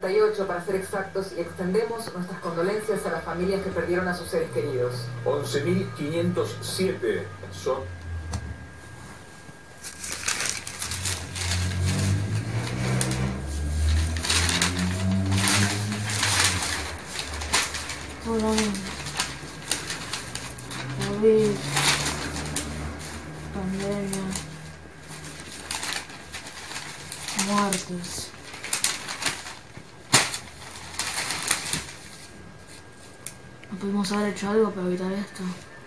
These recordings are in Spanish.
38 para ser exactos, y extendemos nuestras condolencias a las familias que perdieron a sus seres queridos. 11.507 son... Hola, COVID, pandemia, muertes. ¿No pudimos haber hecho algo para evitar esto?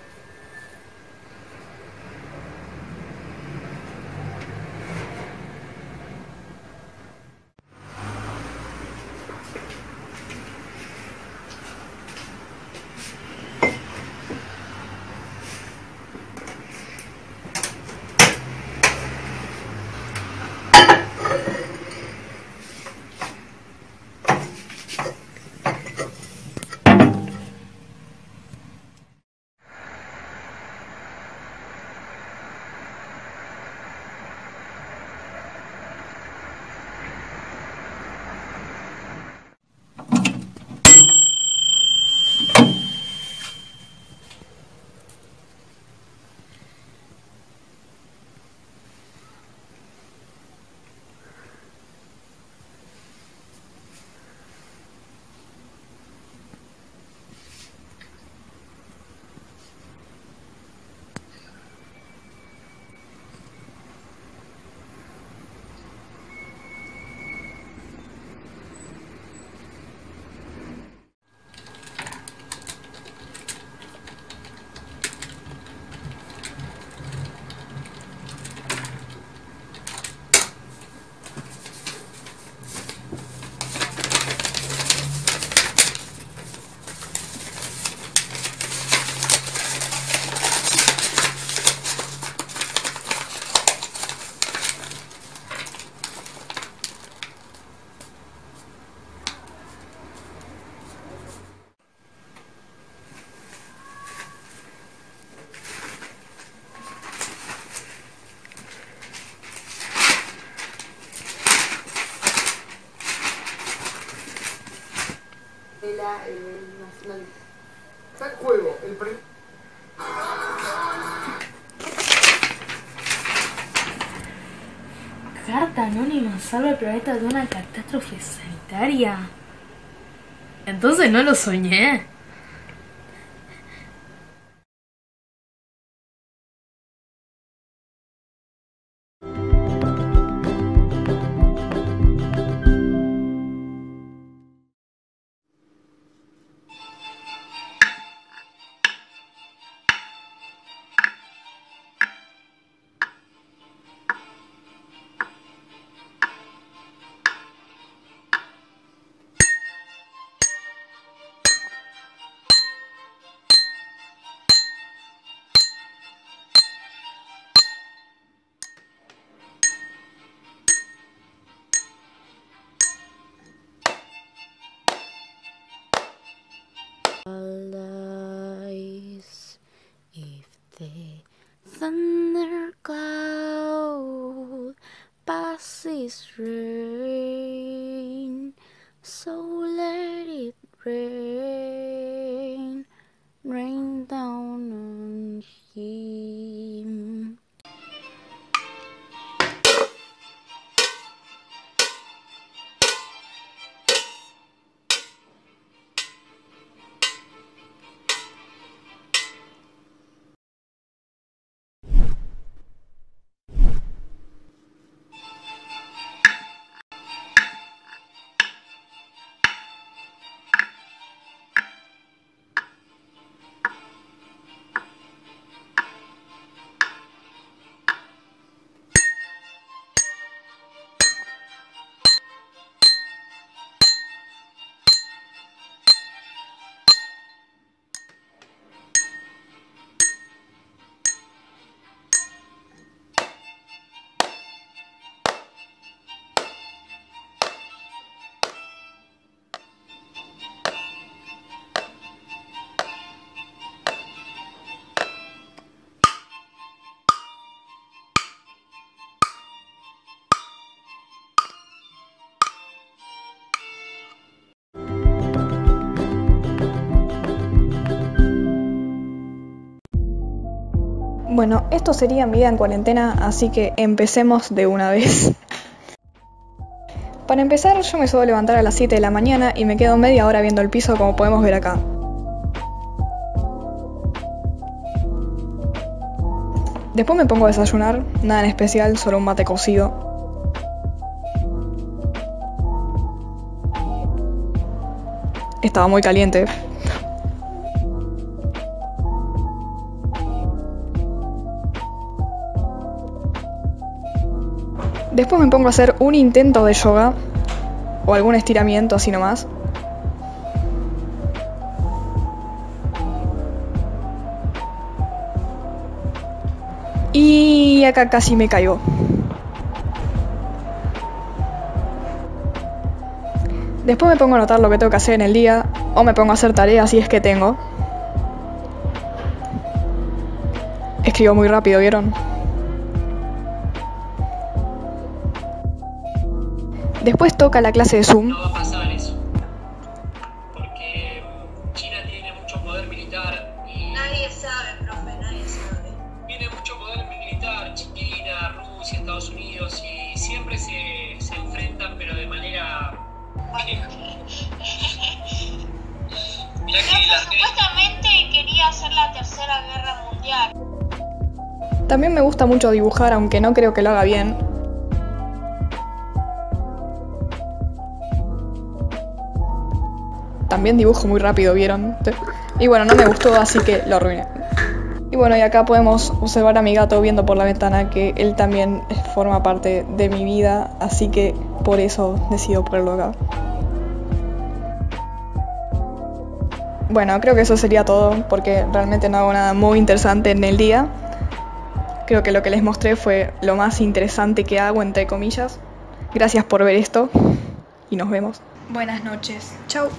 Nacional. Está en juego el Carta anónima salva al planeta de una catástrofe sanitaria. Entonces no lo soñé. If the thunder cloud passes rain, so let it rain, rain down on him. Bueno, esto sería mi vida en cuarentena, así que empecemos de una vez. Para empezar, yo me suelo levantar a las 7 de la mañana y me quedo media hora viendo el piso, como podemos ver acá. Después me pongo a desayunar, nada en especial, solo un mate cocido. Estaba muy caliente. Después me pongo a hacer un intento de yoga o algún estiramiento así nomás. Y acá casi me caigo. Después me pongo a anotar lo que tengo que hacer en el día o me pongo a hacer tareas si es que tengo. Escribo muy rápido, ¿vieron? Después toca la clase de Zoom. No va a pasar eso, porque China tiene mucho poder militar y... Nadie sabe, profe, nadie sabe. Tiene mucho poder militar, China, Rusia, Estados Unidos, y siempre se enfrentan, pero de manera... Mirá que Profe, las supuestamente quería hacer la Tercera Guerra Mundial. También me gusta mucho dibujar, aunque no creo que lo haga bien. También dibujo muy rápido, ¿vieron? Y bueno, no me gustó, así que lo arruiné. Y bueno, y acá podemos observar a mi gato viendo por la ventana, que él también forma parte de mi vida, así que por eso decido ponerlo acá. Bueno, creo que eso sería todo, porque realmente no hago nada muy interesante en el día. Creo que lo que les mostré fue lo más interesante que hago, entre comillas. Gracias por ver esto y nos vemos. Buenas noches. Chau.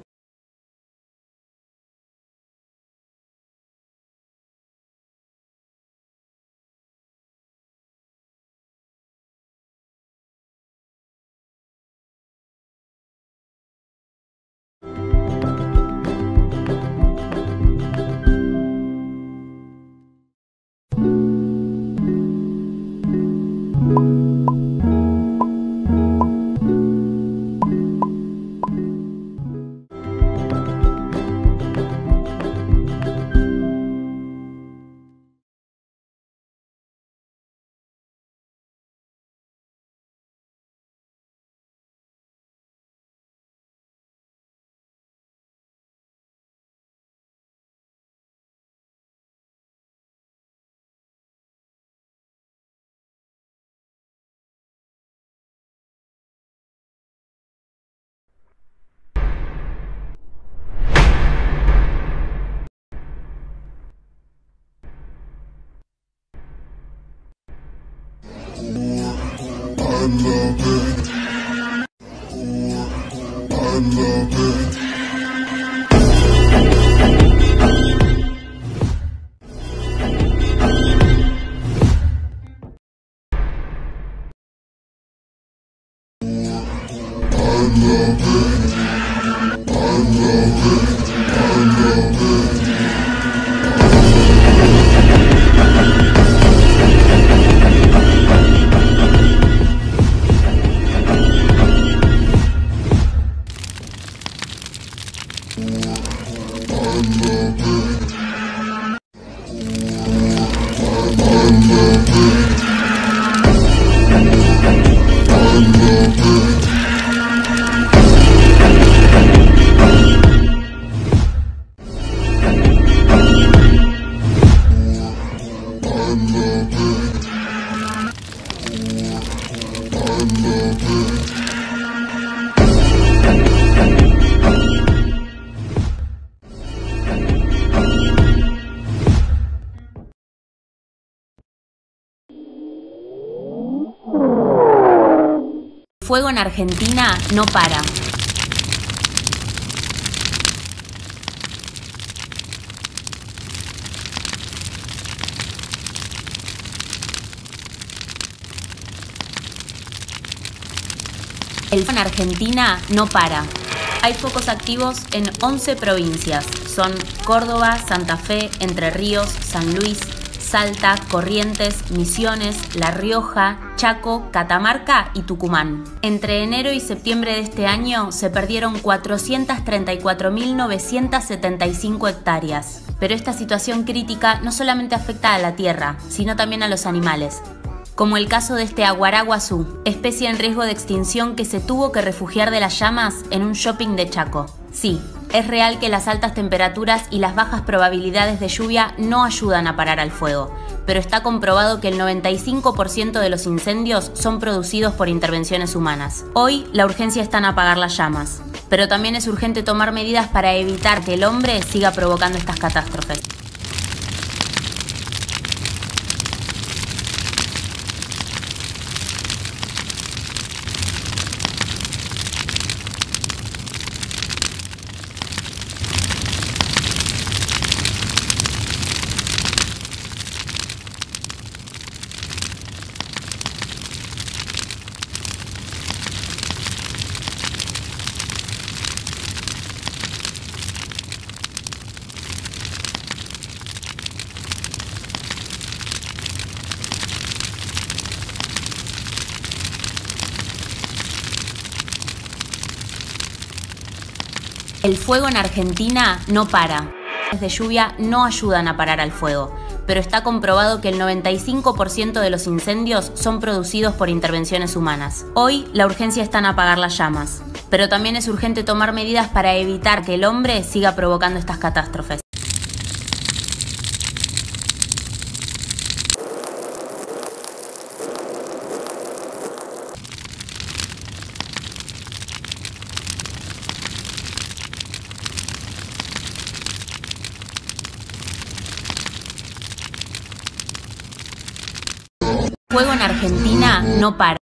Fuego en Argentina no para. El fuego en Argentina no para. Hay focos activos en 11 provincias. Son Córdoba, Santa Fe, Entre Ríos, San Luis, Salta, Corrientes, Misiones, La Rioja, Chaco, Catamarca y Tucumán. Entre enero y septiembre de este año se perdieron 434.975 hectáreas. Pero esta situación crítica no solamente afecta a la tierra, sino también a los animales, como el caso de este aguará guazú, especie en riesgo de extinción que se tuvo que refugiar de las llamas en un shopping de Chaco. Sí, es real que las altas temperaturas y las bajas probabilidades de lluvia no ayudan a parar al fuego, pero está comprobado que el 95% de los incendios son producidos por intervenciones humanas. Hoy, la urgencia está en apagar las llamas, pero también es urgente tomar medidas para evitar que el hombre siga provocando estas catástrofes. El fuego en Argentina no para. Las de lluvia no ayudan a parar al fuego, pero está comprobado que el 95% de los incendios son producidos por intervenciones humanas. Hoy, la urgencia está en apagar las llamas, pero también es urgente tomar medidas para evitar que el hombre siga provocando estas catástrofes. El fuego en Argentina no para.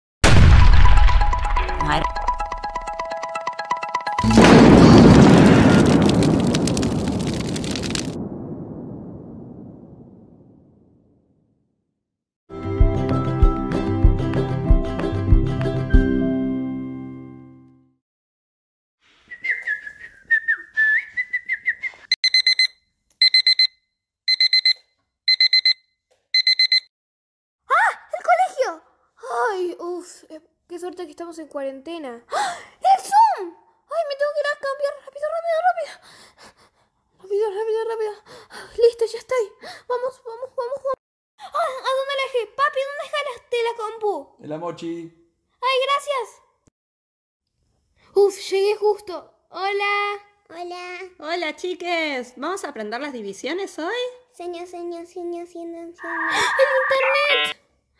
Ay, uff, qué suerte que estamos en cuarentena. ¡Ah! ¡El Zoom! Ay, me tengo que ir a cambiar. Rápido. Listo, ya estoy. Vamos. Ah, ¿a dónde la dejé? Papi, ¿dónde dejaste la compu? En la mochi. Ay, gracias. Uf, llegué justo. Hola. Hola, chiques. ¿Vamos a aprender las divisiones hoy? Señor. ¡El internet!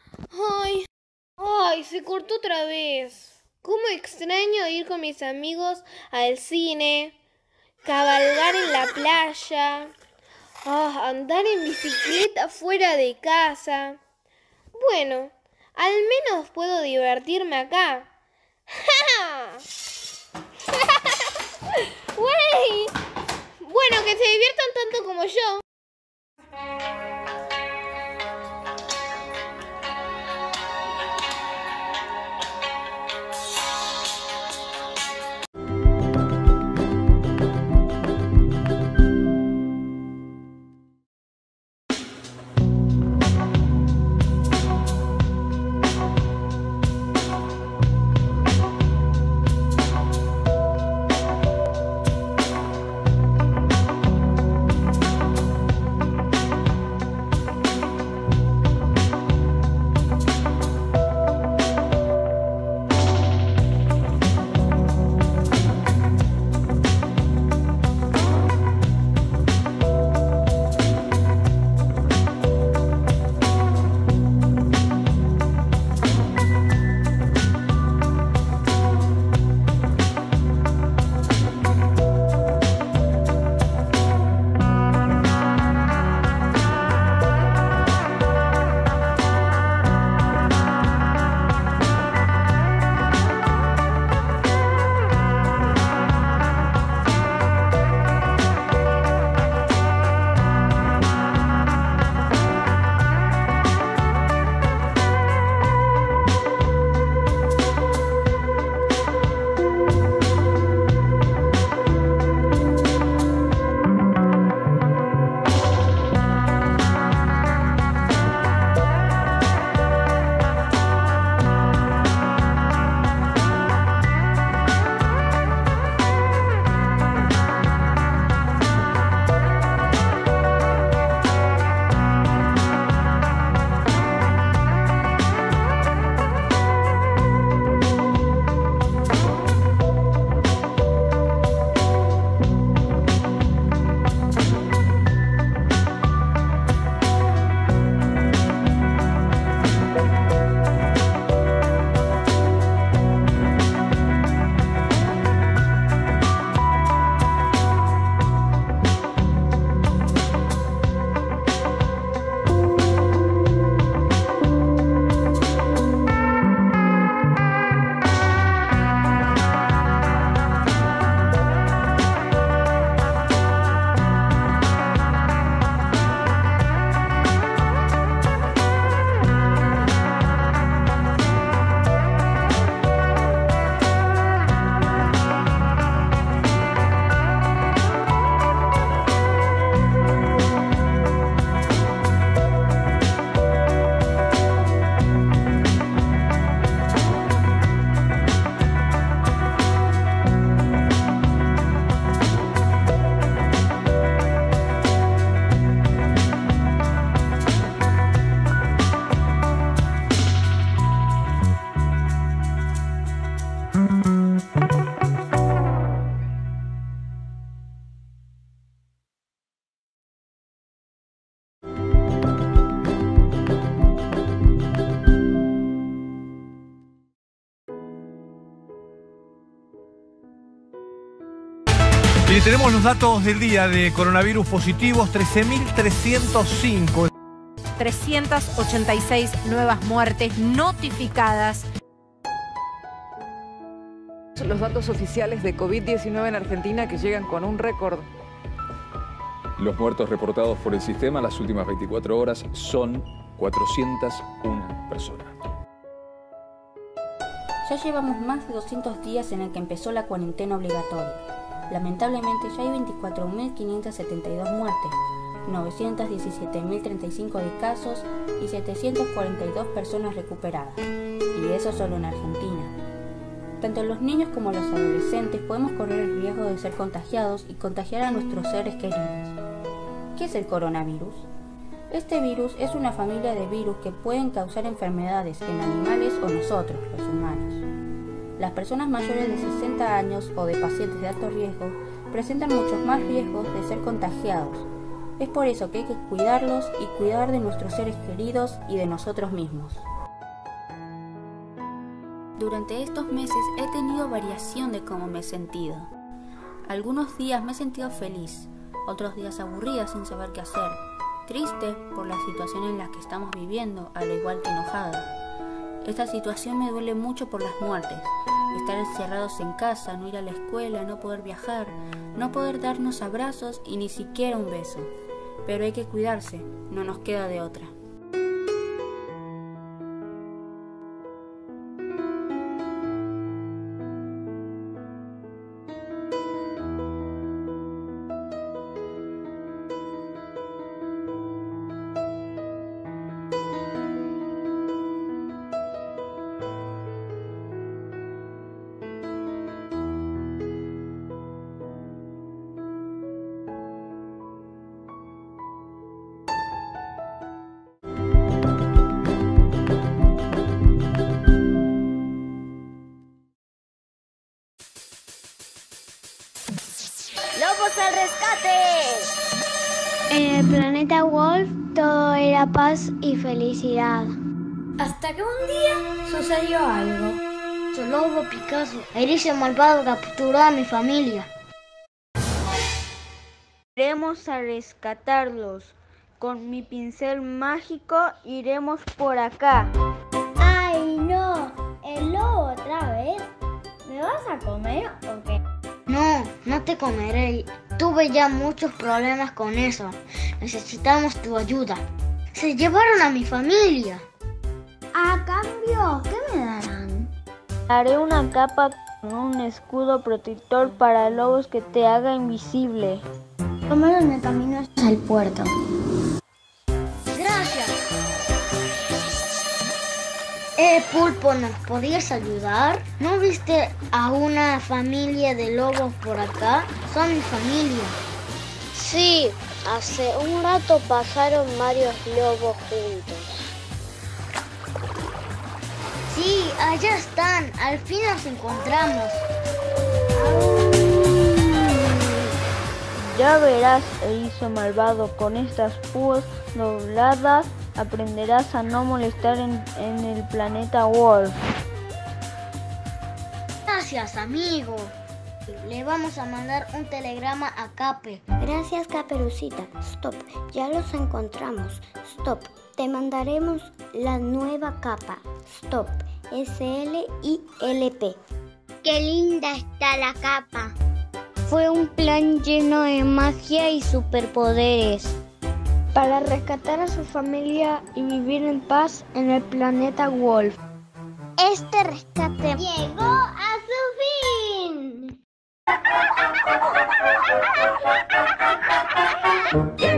Ay, se cortó otra vez. ¿Cómo extraño ir con mis amigos al cine, cabalgar en la playa, andar en bicicleta fuera de casa? Bueno, al menos puedo divertirme acá. ¡Wey! Bueno, que se diviertan tanto como yo. Y tenemos los datos del día de coronavirus positivos, 13.305. 386 nuevas muertes notificadas. Los datos oficiales de COVID-19 en Argentina que llegan con un récord. Los muertos reportados por el sistema en las últimas 24 horas son 401 personas. Ya llevamos más de 200 días en el que empezó la cuarentena obligatoria. Lamentablemente ya hay 24.572 muertes, 917.035 de casos y 742 personas recuperadas. Y eso solo en Argentina. Tanto los niños como los adolescentes podemos correr el riesgo de ser contagiados y contagiar a nuestros seres queridos. ¿Qué es el coronavirus? Este virus es una familia de virus que pueden causar enfermedades en animales o nosotros, los humanos. Las personas mayores de 60 años o de pacientes de alto riesgo presentan muchos más riesgos de ser contagiados. Es por eso que hay que cuidarlos y cuidar de nuestros seres queridos y de nosotros mismos. Durante estos meses he tenido variación de cómo me he sentido. Algunos días me he sentido feliz, otros días aburrida sin saber qué hacer, triste por la situación en la que estamos viviendo, al igual que enojada. Esta situación me duele mucho por las muertes, estar encerrados en casa, no ir a la escuela, no poder viajar, no poder darnos abrazos y ni siquiera un beso. Pero hay que cuidarse, no nos queda de otra. ¡Lobos al rescate! En el planeta Wolf todo era paz y felicidad. Hasta que un día sucedió algo. El lobo Picasso, erizo malvado, capturó a mi familia. Iremos a rescatarlos. Con mi pincel mágico iremos por acá. ¡Ay, no! ¿El lobo otra vez? ¿Me vas a comer o qué? No, no te comeré. Tuve ya muchos problemas con eso. Necesitamos tu ayuda. Se llevaron a mi familia. ¿A cambio? ¿Qué me darán? Haré una capa con un escudo protector para lobos que te haga invisible. Tómalo en el camino hasta el puerto. Gracias. Pulpo, ¿nos podías ayudar? ¿No viste a una familia de lobos por acá? Son mi familia. Sí, hace un rato pasaron varios lobos juntos. Sí, allá están. Al fin nos encontramos. Ya verás, erizo malvado, con estas púas dobladas aprenderás a no molestar en el planeta Wolf. Gracias, amigo. Le vamos a mandar un telegrama a Cape. Gracias, Caperucita. Stop, ya los encontramos. Stop, te mandaremos la nueva capa. Stop, SLILP. Qué linda está la capa. Fue un plan lleno de magia y superpoderes para rescatar a su familia y vivir en paz en el planeta Wolf. Este rescate llegó a su fin.